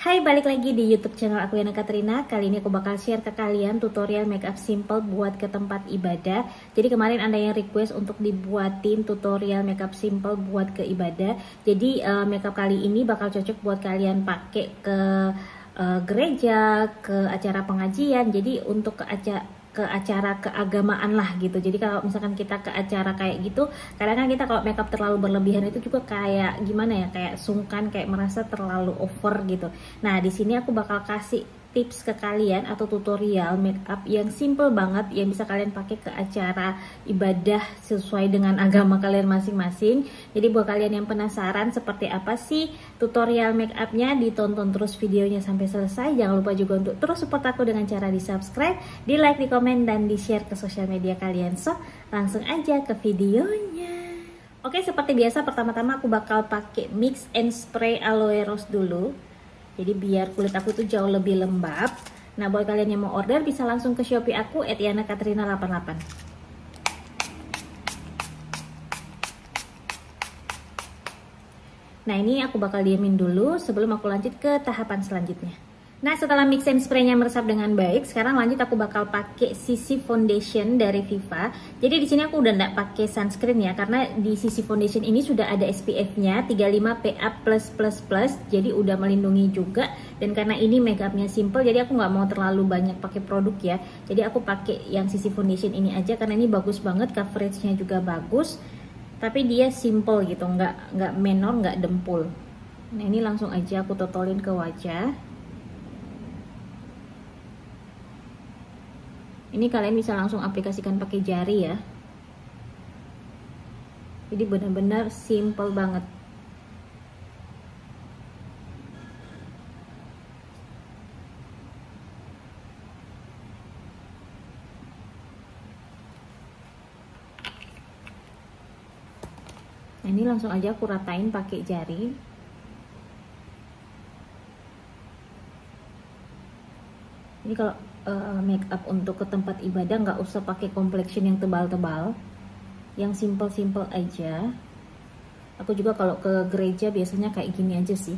Hai, balik lagi di YouTube channel aku Yana Katrina. Kali ini aku bakal share ke kalian tutorial makeup simple buat ke tempat ibadah. Jadi kemarin ada yang request untuk dibuatin tutorial makeup simple buat ke ibadah. Jadi makeup kali ini bakal cocok buat kalian pakai ke gereja, ke acara pengajian. Jadi untuk ke acara keagamaan lah gitu. Jadi kalau misalkan kita ke acara kayak gitu, kadang kan kita kalau makeup terlalu berlebihan itu juga kayak gimana ya, kayak sungkan, kayak merasa terlalu over gitu. Nah, di sini aku bakal kasih tips ke kalian atau tutorial makeup yang simple banget yang bisa kalian pakai ke acara ibadah sesuai dengan agama kalian masing-masing. Jadi buat kalian yang penasaran seperti apa sih tutorial makeupnya, ditonton terus videonya sampai selesai. Jangan lupa juga untuk terus support aku dengan cara di subscribe, di like, di komen, dan di share ke sosial media kalian. So langsung aja ke videonya. Oke, seperti biasa pertama-tama aku bakal pakai mix and spray aloe rose dulu. Jadi biar kulit aku tuh jauh lebih lembab. Nah, buat kalian yang mau order bisa langsung ke Shopee aku @yanakatrina88. Nah, ini aku bakal diamin dulu sebelum aku lanjut ke tahapan selanjutnya. Nah, setelah mix and spray-nya meresap dengan baik, sekarang lanjut aku bakal pakai CC Foundation dari Viva. Jadi di sini aku udah nggak pakai sunscreen ya, karena di CC Foundation ini sudah ada SPF-nya 35 PA+++, jadi udah melindungi juga. Dan karena ini makeupnya simple, jadi aku nggak mau terlalu banyak pakai produk ya. Jadi aku pakai yang CC Foundation ini aja karena ini bagus banget, coveragenya juga bagus. Tapi dia simple gitu, nggak menor, nggak dempul. Nah, ini langsung aja aku totolin ke wajah. Ini kalian bisa langsung aplikasikan pakai jari ya. Jadi benar-benar simple banget. Nah, ini langsung aja aku ratain pakai jari. Ini kalau make up untuk ke tempat ibadah nggak usah pakai complexion yang tebal-tebal, yang simple-simple aja. Aku juga kalau ke gereja biasanya kayak gini aja sih.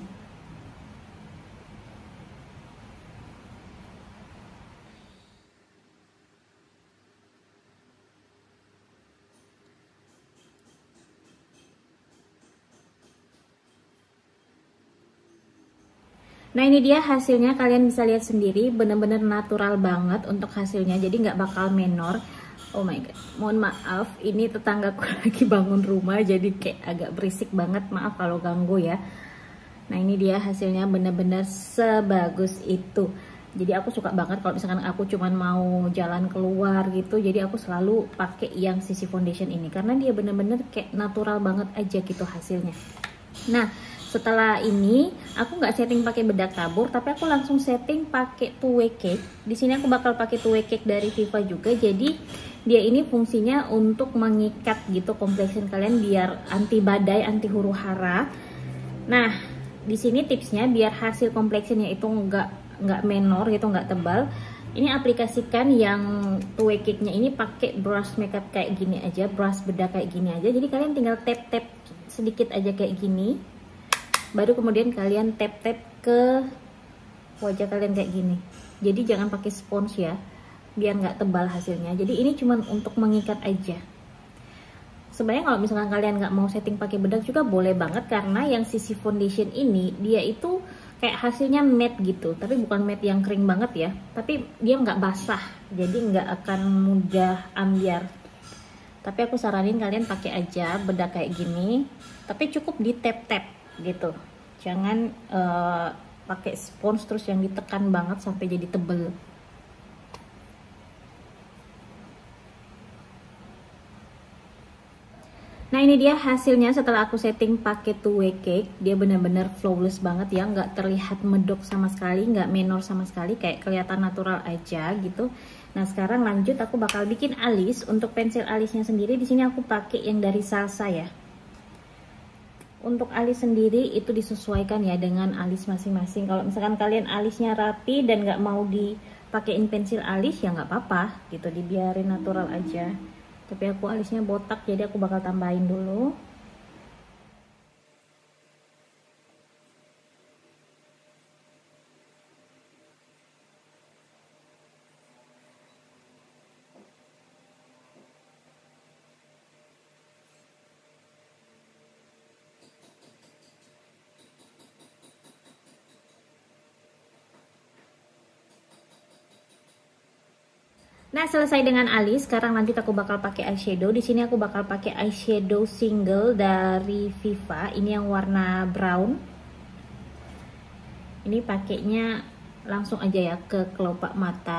Nah, ini dia hasilnya, kalian bisa lihat sendiri, bener-bener natural banget untuk hasilnya, jadi nggak bakal menor. Oh my god, mohon maaf, ini tetanggaku lagi bangun rumah jadi kayak agak berisik banget, maaf kalau ganggu ya. Nah, ini dia hasilnya, bener-bener sebagus itu. Jadi aku suka banget kalau misalkan aku cuman mau jalan keluar gitu, jadi aku selalu pakai yang CC Foundation ini karena dia bener-bener kayak natural banget aja gitu hasilnya. Nah, setelah ini aku nggak setting pakai bedak tabur, tapi aku langsung setting pakai two-way cake. Di sini aku bakal pakai two-way cake dari Viva juga. Jadi dia ini fungsinya untuk mengikat gitu complexion kalian biar anti badai, anti huru-hara. Nah, di sini tipsnya biar hasil complexionnya itu nggak menor gitu, nggak tebal. Ini aplikasikan yang two-way cake-nya ini pakai brush makeup kayak gini aja, brush bedak kayak gini aja. Jadi kalian tinggal tap-tap sedikit aja kayak gini. Baru kemudian kalian tap-tap ke wajah kalian kayak gini. Jadi jangan pakai spons ya, biar nggak tebal hasilnya. Jadi ini cuman untuk mengikat aja. Sebenarnya kalau misalkan kalian nggak mau setting pakai bedak juga boleh banget, karena yang CC Foundation ini dia itu kayak hasilnya matte gitu, tapi bukan matte yang kering banget ya, tapi dia nggak basah, jadi nggak akan mudah ambiar. Tapi aku saranin kalian pakai aja bedak kayak gini, tapi cukup di tap-tap gitu, jangan pakai spons terus yang ditekan banget sampai jadi tebel. Nah, ini dia hasilnya setelah aku setting pakai two-way cake. Dia benar-benar flawless banget ya, nggak terlihat medok sama sekali, nggak menor sama sekali, kayak kelihatan natural aja gitu. Nah, sekarang lanjut aku bakal bikin alis. Untuk pensil alisnya sendiri di sini aku pakai yang dari Salsa ya. Untuk alis sendiri itu disesuaikan ya dengan alis masing-masing. Kalau misalkan kalian alisnya rapi dan nggak mau dipakein pensil alis ya nggak apa-apa gitu, dibiarin natural aja. Tapi aku alisnya botak jadi aku bakal tambahin dulu. Nah, selesai dengan alis, sekarang lanjut aku bakal pakai eyeshadow. Di sini aku bakal pakai eyeshadow single dari Viva. Ini yang warna brown. Ini pakainya langsung aja ya ke kelopak mata.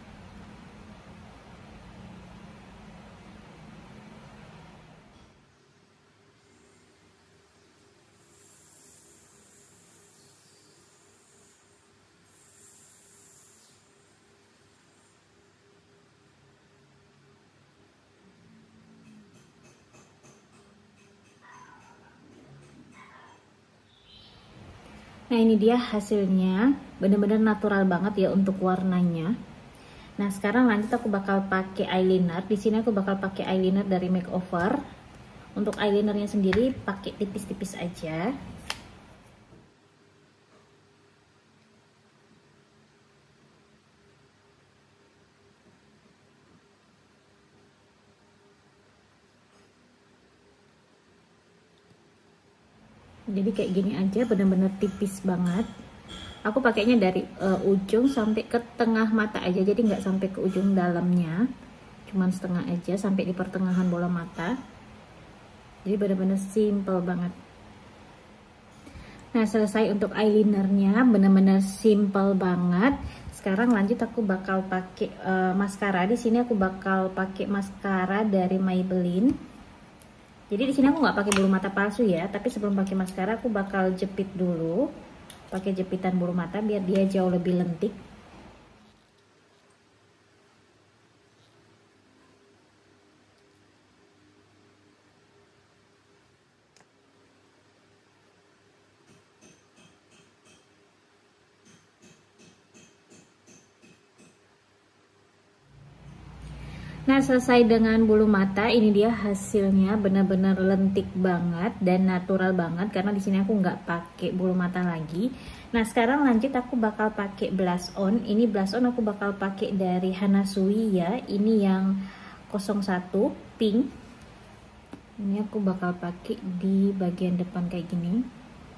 Nah, ini dia hasilnya, bener-bener natural banget ya untuk warnanya. Nah, sekarang lanjut aku bakal pakai eyeliner. Di sini aku bakal pakai eyeliner dari Makeover. Untuk eyelinernya sendiri pakai tipis-tipis aja. Jadi kayak gini aja, bener-bener tipis banget. Aku pakainya dari ujung sampai ke tengah mata aja, jadi nggak sampai ke ujung dalamnya, cuman setengah aja sampai di pertengahan bola mata. Jadi bener-bener simple banget. Nah, selesai untuk eyelinernya, bener-bener simple banget. Sekarang lanjut aku bakal pakai maskara. Di sini aku bakal pakai maskara dari Maybelline. Jadi di sini aku nggak pakai bulu mata palsu ya, tapi sebelum pakai maskara aku bakal jepit dulu, pakai jepitan bulu mata biar dia jauh lebih lentik. Nah, selesai dengan bulu mata, ini dia hasilnya, benar-benar lentik banget dan natural banget karena di sini aku nggak pakai bulu mata lagi. Nah, sekarang lanjut aku bakal pakai blush on. Ini blush on aku bakal pakai dari Hana Sui ya. Ini yang 01 pink. Ini aku bakal pakai di bagian depan kayak gini.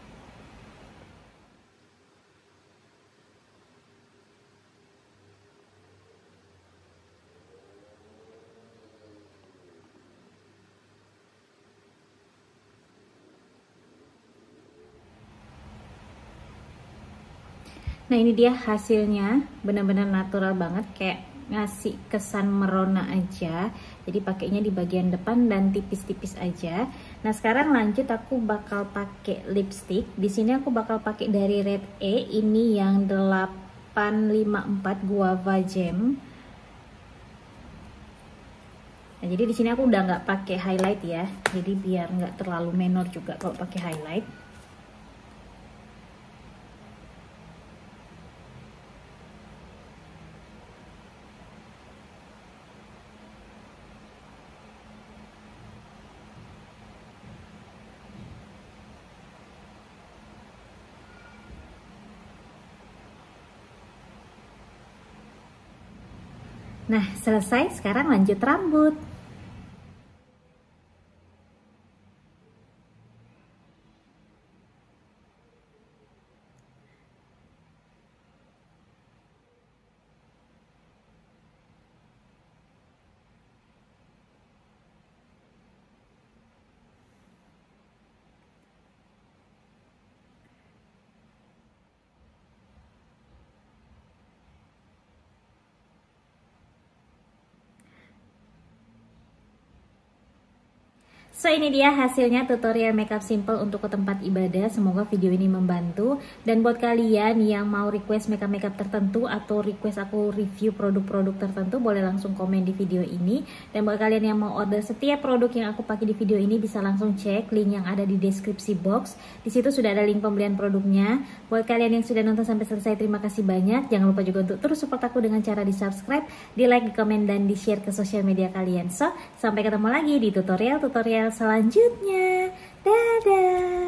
Nah, ini dia hasilnya, benar-benar natural banget, kayak ngasih kesan merona aja. Jadi pakainya di bagian depan dan tipis-tipis aja. Nah, sekarang lanjut aku bakal pakai lipstick. Di sini aku bakal pakai dari Red E, ini yang 854 Guava Gem. Nah, jadi di sini aku udah nggak pakai highlight ya. Jadi biar nggak terlalu menor juga kalau pakai highlight. Nah, selesai. Sekarang lanjut rambut. So, ini dia hasilnya tutorial makeup simple untuk ke tempat ibadah. Semoga video ini membantu. Dan buat kalian yang mau request makeup tertentu atau request aku review produk-produk tertentu, boleh langsung komen di video ini. Dan buat kalian yang mau order setiap produk yang aku pakai di video ini, bisa langsung cek link yang ada di deskripsi box. Di situ sudah ada link pembelian produknya. Buat kalian yang sudah nonton sampai selesai, terima kasih banyak. Jangan lupa juga untuk terus support aku dengan cara di subscribe, di like, di komen, dan di share ke sosial media kalian. So, sampai ketemu lagi di tutorial selanjutnya. Dadah!